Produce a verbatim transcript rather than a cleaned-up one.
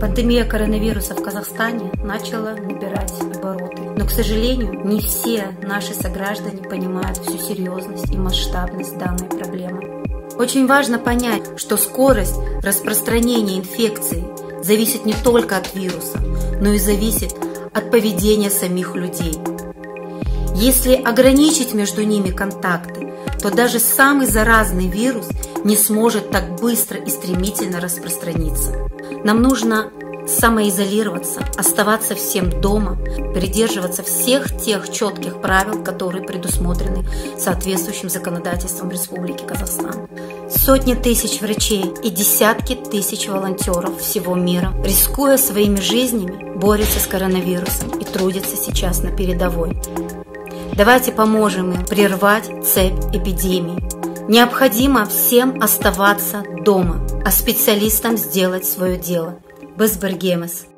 Пандемия коронавируса в Казахстане начала набирать обороты. Но, к сожалению, не все наши сограждане понимают всю серьезность и масштабность данной проблемы. Очень важно понять, что скорость распространения инфекции зависит не только от вируса, но и зависит от поведения самих людей. Если ограничить между ними контакты, то даже самый заразный вирус не сможет так быстро и стремительно распространиться. Нам нужно самоизолироваться, оставаться всем дома, придерживаться всех тех четких правил, которые предусмотрены соответствующим законодательством Республики Казахстан. Сотни тысяч врачей и десятки тысяч волонтеров всего мира, рискуя своими жизнями, борются с коронавирусом и трудятся сейчас на передовой. Давайте поможем им прервать цепь эпидемии. Необходимо всем оставаться дома, а специалистам сделать свое дело. Біз біргеміз.